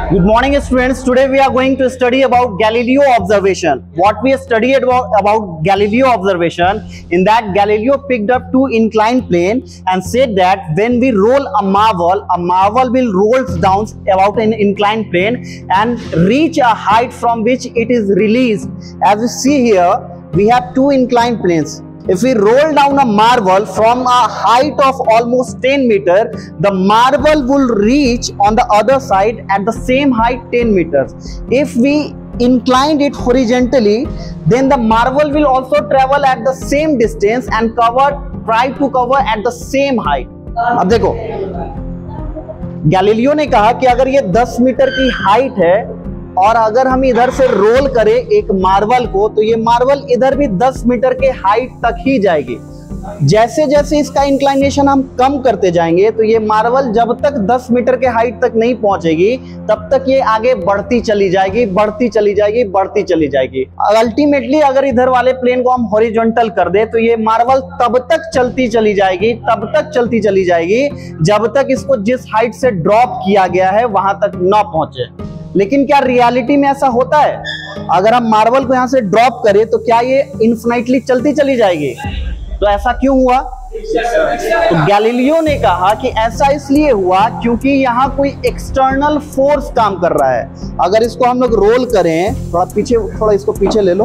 Good morning, students. Today we are going to study about Galileo observation. What we studied about Galileo observation, in that Galileo picked up two inclined planes and said that when we roll a marble will roll down about an inclined plane and reach a height from which it is released. As you see here, we have two inclined planes. If we roll down a marble from a height of almost 10 meters, the marble will reach on the other side at the same height 10 meters. If we incline it horizontally, then the marble will also travel at the same distance and try to cover at the same height. अब देखो, Galileo ने कहा कि अगर ये 10 metre की height है और अगर हम इधर से रोल करें एक मार्बल को, तो ये मार्बल इधर भी 10 मीटर के हाइट तक ही जाएगी। जैसे जैसे इसका इंक्लाइनेशन हम कम करते जाएंगे, तो ये मार्बल जब तक 10 मीटर के हाइट तक नहीं पहुंचेगी, तब तक ये आगे बढ़ती चली जाएगी, बढ़ती चली जाएगी, बढ़ती चली जाएगी। अल्टीमेटली अगर इधर वाले प्लेन को हम हॉरिजॉन्टल कर दे, तो ये मार्बल तब तक चलती चली जाएगी, तब तक चलती चली जाएगी, जब तक इसको जिस हाइट से ड्रॉप किया गया है वहां तक ना पहुंचे। लेकिन क्या रियलिटी में ऐसा होता है? अगर हम मार्बल को यहां से ड्रॉप करें तो क्या ये इनफिनिटली चलती चली जाएगी? तो ऐसा क्यों हुआ? तो गैलीलियो ने कहा कि ऐसा इसलिए हुआ क्योंकि यहाँ कोई एक्सटर्नल फोर्स काम कर रहा है। अगर इसको हम लोग रोल करें, थोड़ा इसको पीछे ले लो।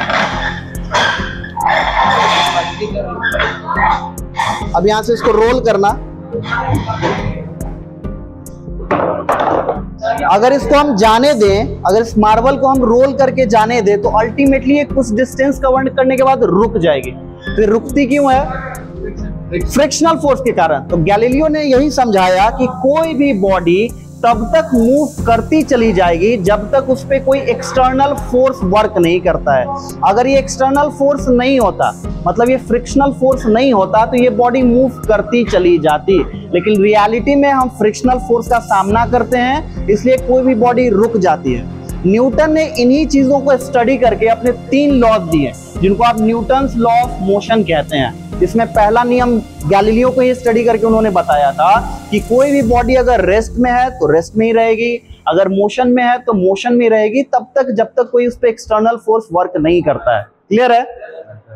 अब यहां से इसको रोल करना, अगर इसको हम जाने दें, अगर इस मार्बल को हम रोल करके जाने दें, तो अल्टीमेटली ये कुछ डिस्टेंस कवर करने के बाद रुक जाएगी। तो रुकती क्यों है? फ्रिक्शनल फोर्स के कारण। तो गैलीलियो ने यही समझाया कि कोई भी बॉडी तब तक मूव करती चली जाएगी जब तक उस पर कोई एक्सटर्नल फोर्स वर्क नहीं करता है। अगर ये एक्सटर्नल फोर्स नहीं होता, मतलब ये फ्रिक्शनल फोर्स नहीं होता, तो ये बॉडी मूव करती चली जाती। लेकिन रियलिटी में हम फ्रिक्शनल फोर्स का सामना करते हैं, इसलिए कोई भी बॉडी रुक जाती है। न्यूटन ने इन्हीं चीजों को स्टडी करके अपने 3 लॉज दिए, जिनको आप न्यूटन्स लॉ ऑफ मोशन कहते हैं। इसमें पहला नियम गैलीलियो को ये स्टडी करके उन्होंने बताया था कि कोई भी बॉडी अगर रेस्ट में है तो रेस्ट में ही रहेगी, अगर मोशन में है तो मोशन में रहेगी, तब तक जब तक कोई उस पर एक्सटर्नल फोर्स वर्क नहीं करता है। क्लियर है?